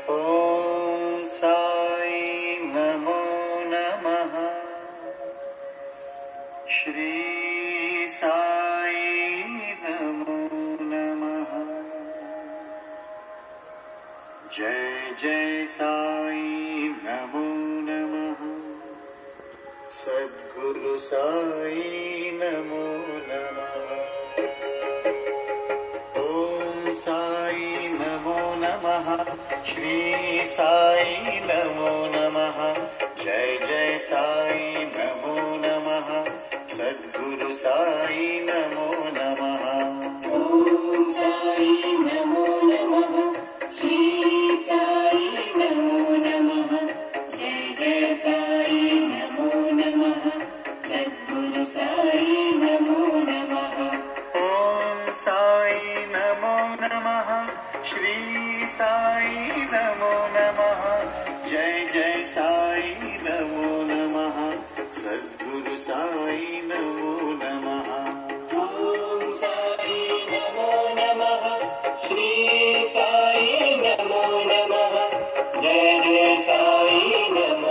ॐ साई नमो नमः। श्री साई नमो नमः। जय जय साई नमो नमः। सद्गुरु साई नमो नमः। ॐ साई नमो नमः। श्री साई नमो नमः। जय जय साई नमो नमः। सद्गुरु साई नमो